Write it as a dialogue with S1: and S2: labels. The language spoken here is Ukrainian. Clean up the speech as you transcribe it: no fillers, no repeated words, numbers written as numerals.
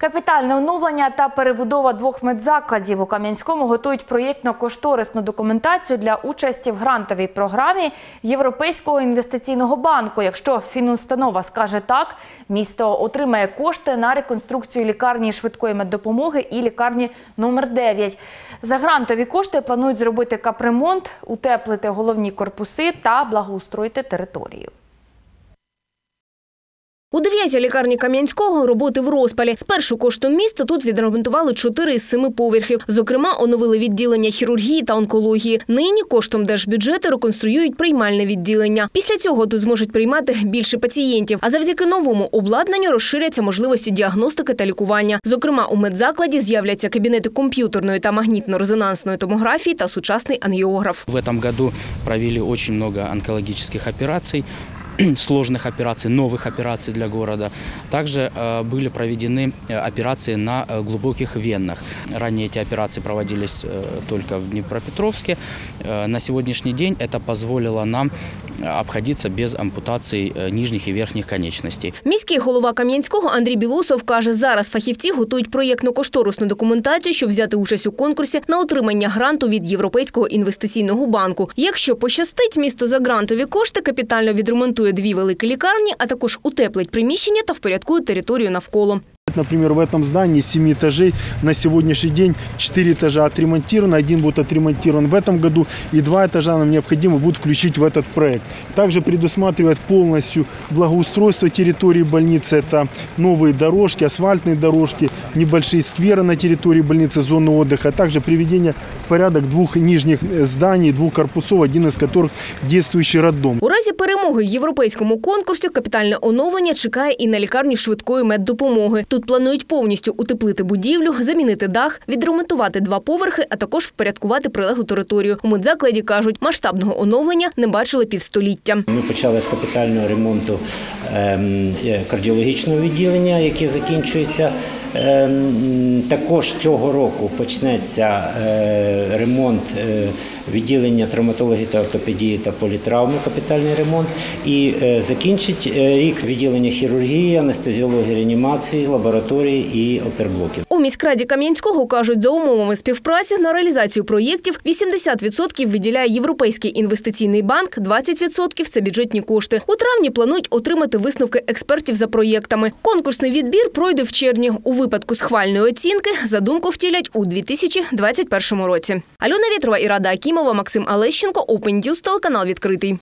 S1: Капітальне оновлення та перебудова 2 медзакладів. У Кам'янському готують проєктно-кошторисну документацію для участі в грантовій програмі Європейського інвестиційного банку. Якщо фінустанова скаже так, місто отримає кошти на реконструкцію лікарні швидкої меддопомоги і лікарні номер 9. За грантові кошти планують зробити капремонт, утеплити головні корпуси та благоустроїти територію.
S2: У 9-й лікарні Кам'янського роботи в розпалі. Спершу коштом міста тут відремонтували 4 із 7 поверхів. Зокрема, оновили відділення хірургії та онкології. Нині коштом держбюджету реконструюють приймальне відділення. Після цього тут зможуть приймати більше пацієнтів. А завдяки новому обладнанню розширяться можливості діагностики та лікування. Зокрема, у медзакладі з'являться кабінети комп'ютерної та магнітно-резонансної томографії та сучасний ангіограф.
S3: В этом году провели очень много онкологических операций, сложных операций, новых операций для города. Также были проведены операции на глубоких венах. Ранее эти операции проводились только в Днепропетровске. На сегодняшний день это позволило нам обходиться без ампутаций нижних і верхніх конечностей.
S2: Міський голова Кам'янського Андрій Білосов каже, зараз фахівці готують проєктно-кошторисну документацію, щоб взяти участь у конкурсі на отримання гранту від Європейського інвестиційного банку. Якщо пощастить, місто за грантові кошти капітально відремонтує 2 великі лікарні, а також утеплить приміщення та впорядкує територію навколо.
S4: Например, в этом здании 7 этажей на сегодняшний день 4 этажа отремонтированы, 1 будет отремонтирован в этом году, и 2 этажа нам необходимо будет включить в этот проект. Также предусматривает полностью благоустройство территории больницы. Это новые дорожки, асфальтные дорожки, небольшие скверы на территории больницы, зоны отдыха, а также приведение в порядок 2 нижних зданий, 2 корпусов, один из которых действующий роддом.
S2: У разі перемоги в європейському конкурсі капітальне оновлення чекає і на лікарню швидкої меддопомоги. Тут планують повністю утеплити будівлю, замінити дах, відремонтувати 2 поверхи, а також впорядкувати прилеглу територію. У медзакладі кажуть, масштабного оновлення не бачили півстоліття.
S5: Ми почали з капітального ремонту кардіологічного відділення, яке закінчується. Також цього року почнеться ремонт відділення травматології та ортопедії та політравми, капітальний ремонт. І закінчить рік відділення хірургії, анестезіології, реанімації, лабораторії і оперблоків.
S2: У міськраді Кам'янського кажуть, за умовами співпраці на реалізацію проєктів 80% виділяє Європейський інвестиційний банк, 20% – це бюджетні кошти. У травні планують отримати висновки експертів за проєктами. Конкурсний відбір пройде в червні. У випадку схвальної оцінки задумку втілять у 2021 році. Альона Вєтрова, Ірада Акімова, Максим Алещенко, Open News, телеканал «Відкритий».